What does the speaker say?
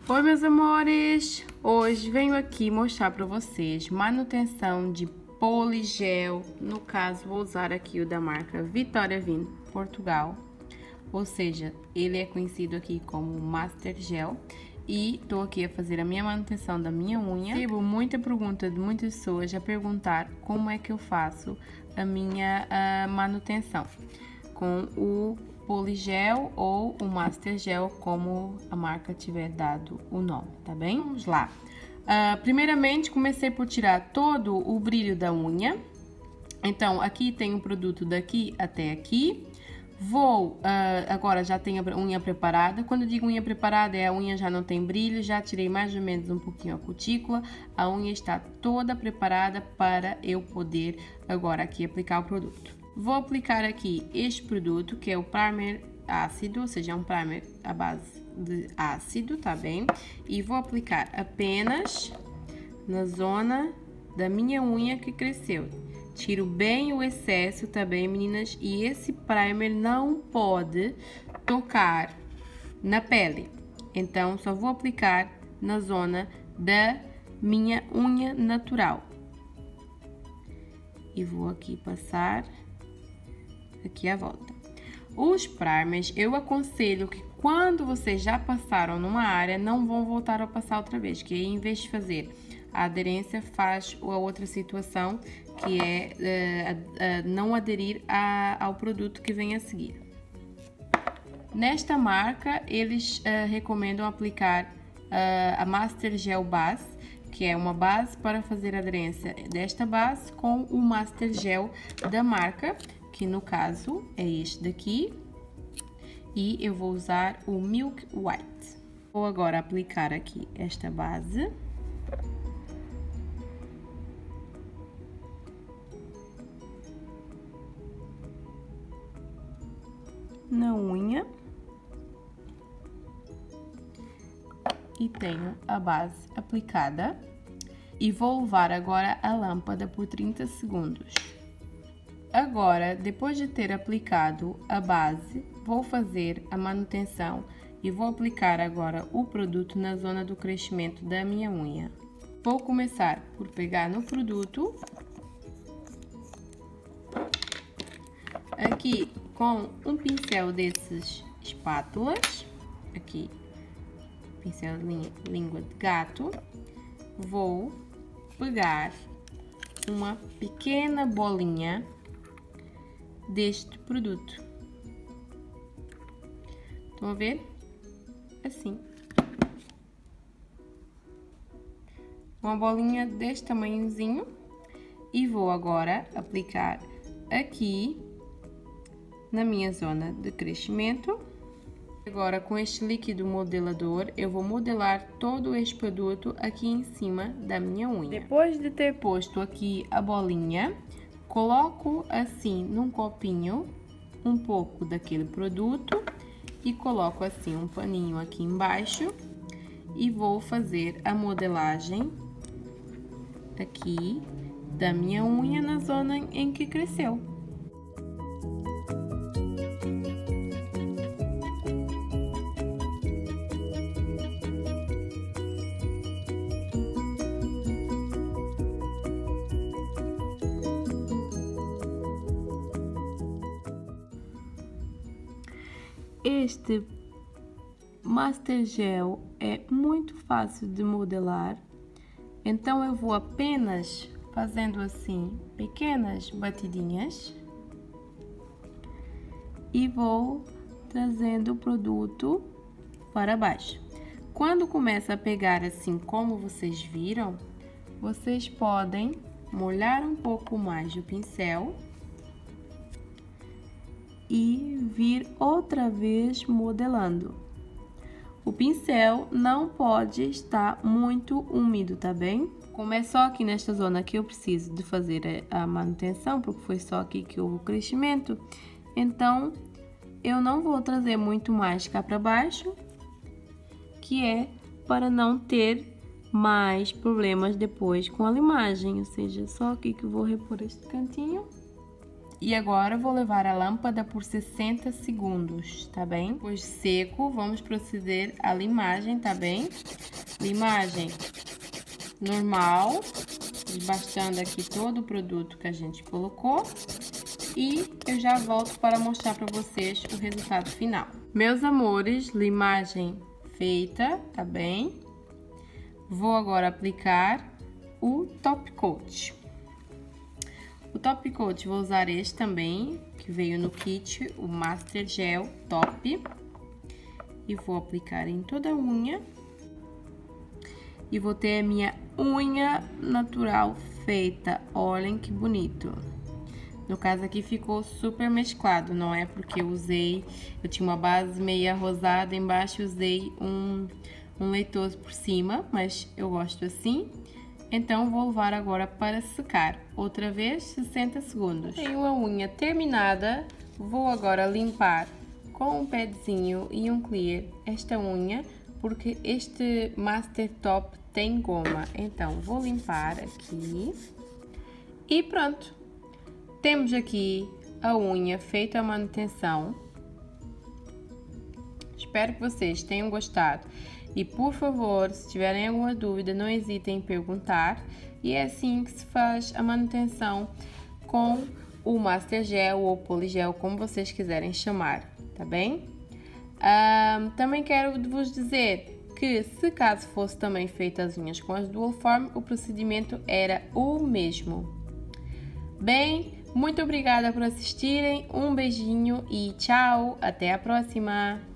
Oi, meus amores! Hoje venho aqui mostrar para vocês manutenção de poligel. No caso, vou usar aqui o da marca Vitória Vin Portugal, ou seja, ele é conhecido aqui como Master Gel. E tô aqui a fazer a minha manutenção da minha unha. Recebo muita pergunta de muitas pessoas a perguntar como é que eu faço a minha manutenção com o poligel ou o Master Gel, como a marca tiver dado o nome, tá bem? Vamos lá. Primeiramente, comecei por tirar todo o brilho da unha. Então, aqui tem o produto daqui até aqui. Agora já tenho a unha preparada. Quando eu digo unha preparada, a unha já não tem brilho, já tirei mais ou menos um pouquinho a cutícula. A unha está toda preparada para eu poder agora aqui aplicar o produto. Vou aplicar aqui este produto, que é o primer ácido, ou seja, é um primer à base de ácido, tá bem? E vou aplicar apenas na zona da minha unha que cresceu. Tiro bem o excesso, tá bem, meninas? E esse primer não pode tocar na pele. Então, só vou aplicar na zona da minha unha natural. E vou aqui passar aqui à volta. Os primers, eu aconselho que quando vocês já passaram numa área, não vão voltar a passar outra vez. Que aí, em vez de fazer a aderência, faz a outra situação, que é não aderir ao produto que vem a seguir. Nesta marca, eles recomendam aplicar a Master Gel Base, que é uma base para fazer a aderência desta base com o Master Gel da marca, que no caso é este daqui, e eu vou usar o Milk White. Vou agora aplicar aqui esta base. Na unha. E tenho a base aplicada. E vou levar agora a lâmpada por 30 segundos. Agora, depois de ter aplicado a base, vou fazer a manutenção e vou aplicar agora o produto na zona do crescimento da minha unha. Vou começar por pegar no produto. Aqui com um pincel desses espátulas, aqui, pincel de língua de gato, vou pegar uma pequena bolinha deste produto. Estão a ver? Assim. Uma bolinha deste tamanhozinho. E vou agora aplicar aqui na minha zona de crescimento. Agora, com este líquido modelador, eu vou modelar todo este produto aqui em cima da minha unha. Depois de ter posto aqui a bolinha, coloco assim num copinho um pouco daquele produto e coloco assim um paninho aqui embaixo e vou fazer a modelagem aqui da minha unha na zona em que cresceu. Este Master Gel é muito fácil de modelar, então eu vou apenas fazendo assim pequenas batidinhas e vou trazendo o produto para baixo. Quando começa a pegar assim como vocês viram, vocês podem molhar um pouco mais o pincel e vir outra vez modelando. O pincel não pode estar muito úmido, tá bem? Como é só aqui nesta zona que eu preciso de fazer a manutenção, porque foi só aqui que houve o crescimento, então eu não vou trazer muito mais cá para baixo, que é para não ter mais problemas depois com a limagem, ou seja, só aqui que eu vou repor este cantinho E agora vou levar a lâmpada por 60 segundos, tá bem? Depois seco, vamos proceder à limagem, tá bem? Limagem normal, desbastando aqui todo o produto que a gente colocou. E eu já volto para mostrar para vocês o resultado final. Meus amores, limagem feita, tá bem? Vou agora aplicar o top coat. O top coat vou usar este também, que veio no kit, o Master Gel Top. E vou aplicar em toda a unha. E vou ter a minha unha natural feita. Olhem que bonito. No caso aqui ficou super mesclado, não é porque eu tinha uma base meia rosada embaixo, usei um leitoso por cima, mas eu gosto assim. Então, vou levar agora para secar. Outra vez, 60 segundos. Tenho a unha terminada. Vou agora limpar com um pedzinho e um clear esta unha, porque este Master Top tem goma. Então, vou limpar aqui. E pronto. Temos aqui a unha feita à manutenção. Espero que vocês tenham gostado. E por favor, se tiverem alguma dúvida, não hesitem em perguntar. E é assim que se faz a manutenção com o Master Gel ou Poligel, como vocês quiserem chamar, tá bem? Também quero vos dizer que se caso fosse também feita as unhas com as Dual Form, o procedimento era o mesmo. Bem, muito obrigada por assistirem, um beijinho e tchau, até a próxima!